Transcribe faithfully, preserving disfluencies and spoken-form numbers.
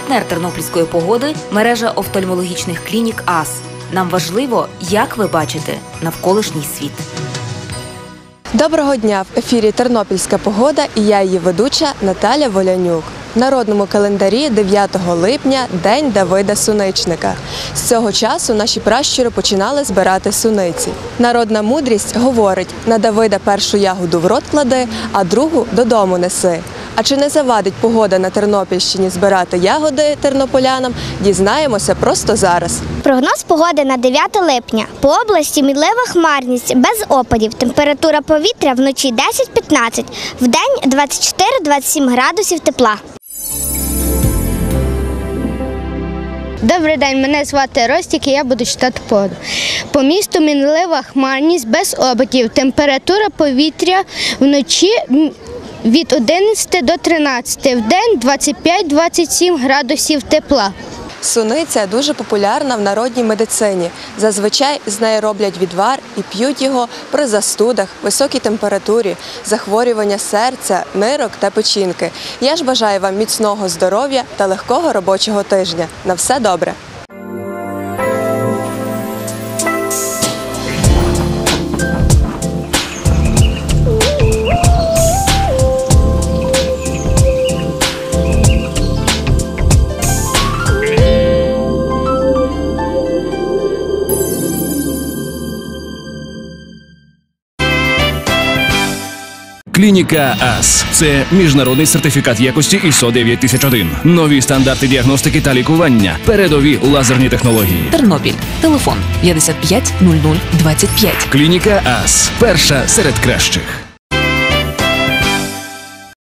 Партнер тернопільської погоди – мережа офтальмологічних клінік АС. Нам важливо, як ви бачите навколишній світ. Доброго дня! В ефірі «Тернопільська погода» і я її ведуча Наталя Волянюк. В народному календарі дев'ятого липня – День Давида Суничника. З цього часу наші пращури починали збирати суниці. Народна мудрість говорить: на Давида першу ягоду в рот клади, а другу додому неси. А чи не завадить погода на Тернопільщині збирати ягоди тернополянам, дізнаємося просто зараз. Прогноз погоди на дев'яте липня. По області мінлива хмарність, без опадів. Температура повітря вночі десять-п'ятнадцять, вдень двадцять чотири - двадцять сім градусів тепла. Добрий день, мене звати Ростік і я буду читати погоду. По місту мінлива хмарність, без опадів. Температура повітря вночі від одинадцяти до тринадцяти, вдень двадцять п'ять - двадцять сім градусів тепла. Суниця дуже популярна в народній медицині. Зазвичай з неї роблять відвар і п'ють його при застудах, високій температурі, захворювання серця, нирок та печінки. Я ж бажаю вам міцного здоров'я та легкого робочого тижня. На все добре! Клініка АС – це міжнародний сертифікат якості ай ес о дев'ять тисяч один. Нові стандарти діагностики та лікування. Передові лазерні технології. Тернопіль. Телефон п'ятдесят п'ять нуль нуль двадцять п'ять. Клініка АС – перша серед кращих.